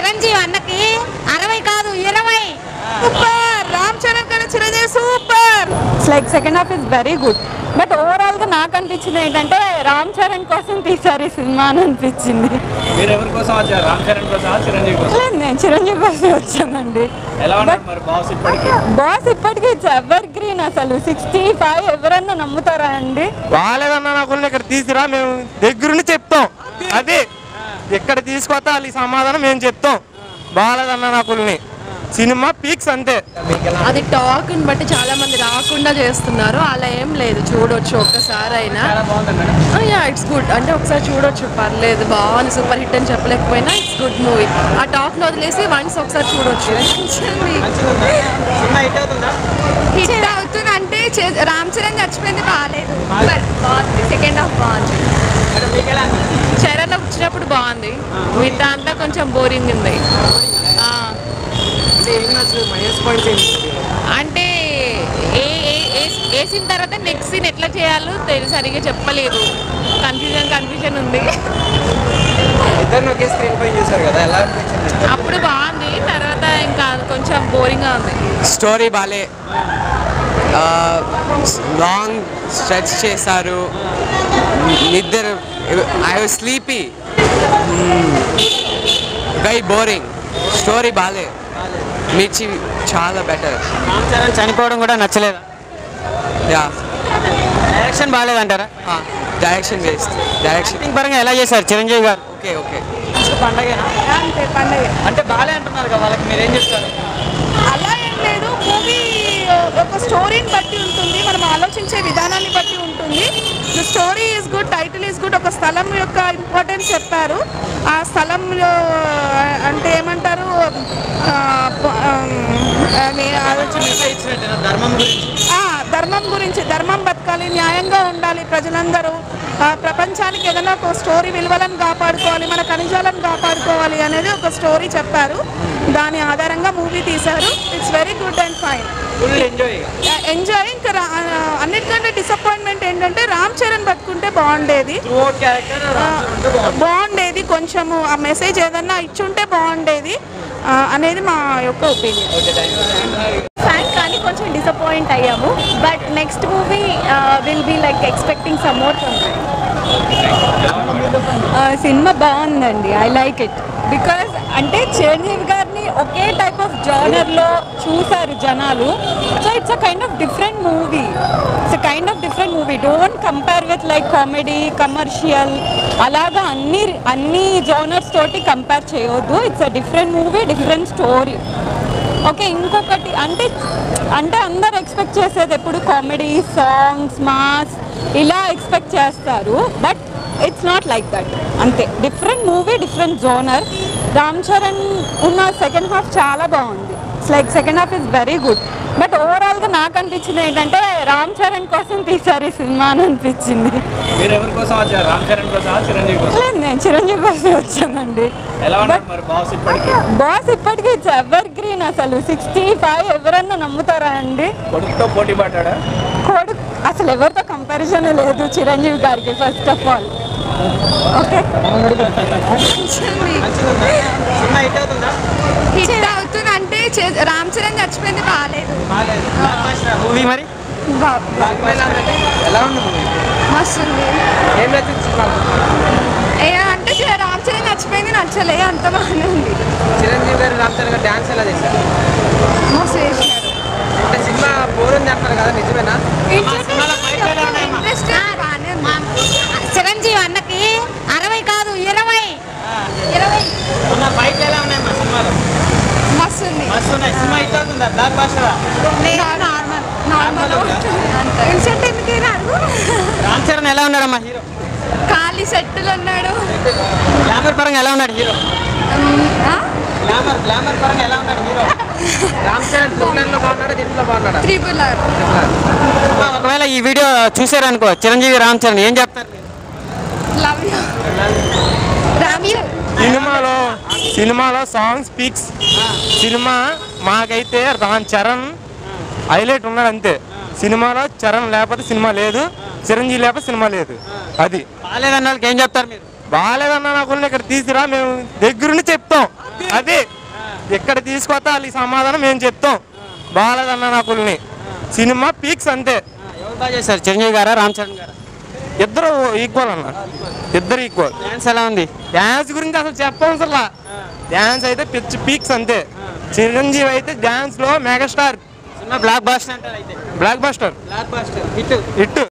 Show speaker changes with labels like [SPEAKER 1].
[SPEAKER 1] చిరంజీవి అన్నకి 60 కాదు 20. సూపర్. రామ్ చరణ్ కన్నా Chiranjeevi super.
[SPEAKER 2] It's like second half is very good. But overall గా నాకు అనిపించింది ఏంటంటే రామ్ చరణ్ కోసం తీసారు ఈ సినిమా అని అనిపించింది.
[SPEAKER 3] మీరు ఎవరి కోసం వచ్చారు? రామ్ చరణ్ కోసం, చిరంజీవి కోసం?
[SPEAKER 2] లేదు, నేను చిరంజీవి కోసం వచ్చానండి.
[SPEAKER 3] ఎలా ఉన్నారు మరి బాస్ ఇప్పటికి?
[SPEAKER 2] బాస్ ఇప్పటికీ ఇట్స్ ఎవర్ గ్రీన్. అసలు 65 ఎవరన్నా నమ్ముతారా అండి?
[SPEAKER 4] బాగాలేదన్నా నాకు ఇక్కడ తీసుకురా, మేము దగ్గరుండి చెప్తాం. అదే ఎక్కడ తీసుకొస్తా వాళ్ళ సమాధానం మేము చెప్తాం. బాగాలేదన్నా నాకు సినిమా పీక్స్ అంతే.
[SPEAKER 5] అది టాక్ ని బట్టి చాలా మంది రాకుండా చేస్తున్నారు, అలా ఏం లేదు. చూడొచ్చు ఒక్కసారి అయినా. It's good. అంటే ఒకసారి చూడొచ్చు, పర్లేదు, బాగుంది. సూపర్ హిట్ అని చెప్పలేకపోయినా ఇట్స్ గుడ్ మూవీ. ఆ టాక్ ని వదిలేసి వన్స్ ఒకసారి చూడొచ్చు.
[SPEAKER 1] హిట్ అవుతుంది అంటే రామ్ చరణ్ చచ్చిపోయింది బాగాలేదు. సెకండ్ హాఫ్ బాగుంది.
[SPEAKER 5] చరణ్ వచ్చినప్పుడు బాగుంది, మిగతా అంతా కొంచెం బోరింగ్ ఉంది. అంటే వేసిన తర్వాత నెక్స్ట్ సీన్ ఎట్లా చేయాలో సరిగ్గా చెప్పలేదు. కన్ఫ్యూజన్ ఉంది. అప్పుడు బాగుంది, తర్వాత ఇంకా కొంచెం బోరింగ్గా ఉంది.
[SPEAKER 6] స్టోరీ బాలే, లాంగ్ స్ట్రెచ్ చేశారు. నిద్ర, I was sleepy, very boring. Story బాలే, మిర్చి చాలా బెటర్.
[SPEAKER 7] రామ్ చరణ్ చనిపోవడం కూడా నచ్చలేదా?
[SPEAKER 6] యా.
[SPEAKER 7] డైరెక్షన్ బాగాలేదంటారా?
[SPEAKER 6] Direction waste. డైరెక్షన్
[SPEAKER 7] పరంగా ఎలా చేశారు చిరంజీవి గారు?
[SPEAKER 6] Okay okay.
[SPEAKER 2] అంతే పండగ.
[SPEAKER 7] అంటే బాగాలే అంటున్నారు కదా, వాళ్ళకి మీరేం చెప్తారు?
[SPEAKER 2] అలా ఏం లేదు, మూవీ ఒక స్టోరీని బట్టి ఉంటుంది, మనం ఆలోచించే విధానాన్ని బట్టి ఉంటుంది. The story is good, title is good. ఒక స్థలం యొక్క ఇంపార్టెన్స్ చెప్పారు. ఆ స్థలంలో అంటే ఏమంటారు, ధర్మం గురించి, ధర్మం బతకాలి, న్యాయంగా ఉండాలి ప్రజలందరూ, ప్రపంచానికి ఏదైనా ఒక స్టోరీ విలువలను కాపాడుకోవాలి, మన ఖనిజాలను కాపాడుకోవాలి అనేది ఒక స్టోరీ చెప్పారు. దాని ఆధారంగా మూవీ తీశారు. It's very good and fine. Enjoy. ఇంకా అన్నిటికంటే డిసప్పాయింట్మెంట్ ఏంటంటే రామ్ చరణ్ బతుకుంటే బాగుండేది, కొంచెము ఆ మెసేజ్ ఏదన్నా ఇచ్చుంటే బాగుండేది అనేది మా యొక్క ఒపీనియన్.
[SPEAKER 8] ఫ్యాన్ కానీ కొంచెం డిసప్పాయింట్ అయ్యాము. But next movie will be like expecting some more from that.
[SPEAKER 2] సినిమా బాగుందండి, ఐ లైక్ ఇట్. బికాస్ అంటే చిరంజీవి గారిని ఒకే టైప్ ఆఫ్ జానర్లో చూసారు జనాలు. So it's a kind of different movie. Don't compare with like comedy, commercial అలాగా అన్ని జానర్స్ తోటి కంపేర్ చేయొద్దు. It's a different movie, different story. Okay, ఇంకొకటి అంటే అందరు ఎక్స్పెక్ట్ చేసేది ఎప్పుడు కామెడీ, సాంగ్స్, మాస్ ఇలా ఎక్స్పెక్ట్ చేస్తారు. But it's not like that. అంతే, different movie, different genre. Ram Charan ఉన్న సెకండ్ హాఫ్ చాలా బాగుంది. It's like second half is very good. But overall గా నాకు అనిపించింది ఏంటంటే రామ్ చరణ్ కోసం తీసారు ఈ సినిమా అని అనిపించింది.
[SPEAKER 3] మీరు ఎవరి కోసం వచ్చారు? రామ్ చరణ్ కోసం, చిరంజీవి కోసం?
[SPEAKER 2] లేదు, నేను చిరంజీవి కోసం వచ్చానండి.
[SPEAKER 3] ఎలా ఉన్నారు మరి బాస్ ఇప్పటికి?
[SPEAKER 2] బాస్ ఇప్పటికీ ఇట్స్ ఎవర్ గ్రీన్. అసలు 65 ఎవరన్నా నమ్ముతారా అండి?
[SPEAKER 3] కొడుకుతో పోటీ పడ్డాడా?
[SPEAKER 2] కొడుకు అసలు ఎవరితో కంపారిజన్ లేదు చిరంజీవి గారికి. First of all okay,
[SPEAKER 1] hit అవుతుంది అంటే రామ్ చరణ్ చచ్చిపోయింది బాగాలేదు.
[SPEAKER 7] మూవీ మరి
[SPEAKER 1] మస్తు ఉంది. అంటే రామ్ చరణ్ చచ్చిపోయింది నచ్చలే, అంత బాగానే ఉంది.
[SPEAKER 7] చిరంజీవి గారు రామ్ చరణ్ గారు డాన్స్ ఎలా చేశారు?
[SPEAKER 1] మస్తు చేసినారు.
[SPEAKER 7] అంటే సినిమా బోర్ ఉంది అంటారు కదా, నిజమేనా?
[SPEAKER 1] చిరంజీవి అన్నకి 60 కాదు 20.
[SPEAKER 7] ఫైట్లు ఎలా ఉన్నాయి మా సినిమాలో?
[SPEAKER 1] మస్తు ఉంది.
[SPEAKER 7] సినిమా హిట్ అవుతుందా? Blockbuster?
[SPEAKER 1] Normal
[SPEAKER 7] Ram Charan ఎలా ఉన్నాడమ్మా హీరో?
[SPEAKER 1] ఖాళీ సెట్టులు ఉన్నాడు.
[SPEAKER 7] గ్లామర్ పరంగా ఎలా ఉన్నాడు హీరో? గ్లామర్ పరంగా ఎలా ఉన్నాడు హీరో? రామ్ చరణ్ లో బాగున్నాడా, దీంట్లో బాగున్నాడా?
[SPEAKER 1] RRR.
[SPEAKER 7] ఒకవేళ ఈ వీడియో చూసారనుకో చిరంజీవి రామ్ చరణ్ ఏం చెప్తారు?
[SPEAKER 1] లవ్ యూ రామ్
[SPEAKER 4] సినిమాలో సాంగ్స్ పీక్స్. సినిమా మాకైతే రామ్ చరణ్ హైలైట్ ఉన్నాడు అంతే. సినిమాలో చరణ్ లేకపోతే సినిమా లేదు, చిరంజీవి లేకపోతే సినిమా లేదు. అది
[SPEAKER 7] బాగాలేదన్న వాళ్ళకి ఏం చెప్తారు మీరు?
[SPEAKER 4] బాగాలేదన్నా నాకు ఇక్కడ తీసుకురా, మేము దగ్గరుండి చెప్తాం. అది ఇక్కడ తీసుకొస్తే వాళ్ళకి సమాధానం మేము చెప్తాం. బాగాలేదన్న నా కుల్ని సినిమా పీక్స్ అంతే.
[SPEAKER 7] ఎవరు బాగా చేశారు, చిరంజీవి గారా రామ్ చరణ్ గారా?
[SPEAKER 4] ఇద్దరు ఈక్వల్ అన్న, ఇద్దరు ఈక్వల్.
[SPEAKER 7] డాన్స్ ఎలా ఉంది?
[SPEAKER 4] డ్యాన్స్ గురించి అసలు చెప్పవసలా. డ్యాన్స్ అయితే పిచ్ పీక్స్ అంతే. చిరంజీవి అయితే డ్యాన్స్ లో మెగాస్టార్.
[SPEAKER 7] సినిమా బ్లాక్ బాస్టర్ అంటారు అయితే.
[SPEAKER 4] Blockbuster
[SPEAKER 7] hit
[SPEAKER 4] hit.